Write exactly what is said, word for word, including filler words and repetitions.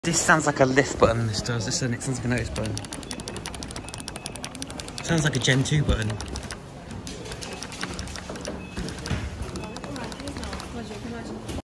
This sounds like a lift button, this does. This sounds like a notice button. Sounds like a Gen two button.